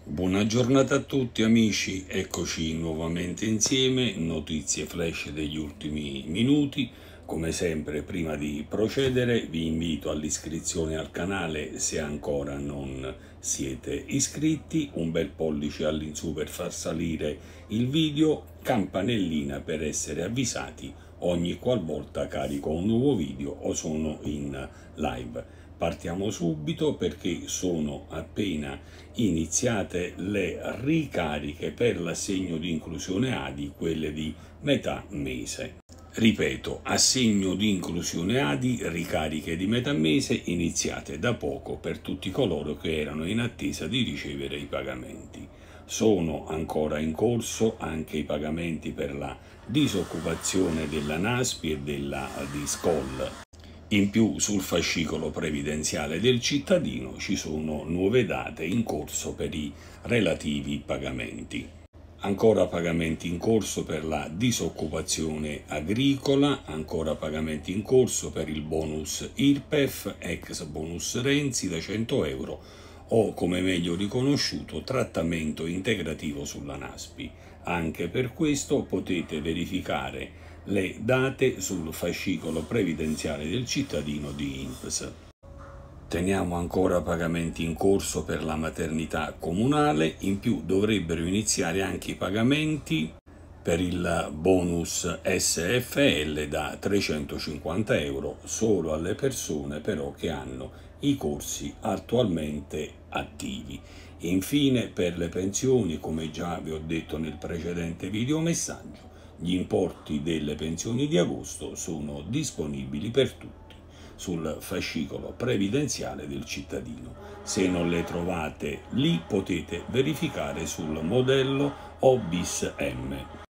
Buona giornata a tutti amici, eccoci nuovamente insieme, notizie flash degli ultimi minuti. Come sempre, prima di procedere vi invito all'iscrizione al canale se ancora non siete iscritti, un bel pollice all'insù per far salire il video, campanellina per essere avvisati ogni qualvolta carico un nuovo video o sono in live. Partiamo subito perché sono appena iniziate le ricariche per l'assegno di inclusione ADI, quelle di metà mese. Ripeto, assegno di inclusione ADI, ricariche di metà mese iniziate da poco per tutti coloro che erano in attesa di ricevere i pagamenti. Sono ancora in corso anche i pagamenti per la disoccupazione della NASPI e della DISCOL. In più, sul fascicolo previdenziale del cittadino ci sono nuove date in corso per i relativi pagamenti. Ancora pagamenti in corso per la disoccupazione agricola, ancora pagamenti in corso per il bonus IRPEF, ex bonus Renzi da 100 euro o, come meglio riconosciuto, trattamento integrativo sulla NASPI. Anche per questo potete verificare le date sul fascicolo previdenziale del cittadino di INPS. Teniamo ancora pagamenti in corso per la maternità comunale, in più dovrebbero iniziare anche i pagamenti per il bonus SFL da 350 euro solo alle persone però che hanno i corsi attualmente attivi. Infine, per le pensioni, come già vi ho detto nel precedente videomessaggio, gli importi delle pensioni di agosto sono disponibili per tutti sul fascicolo previdenziale del cittadino. Se non le trovate lì potete verificare sul modello OBIS-M.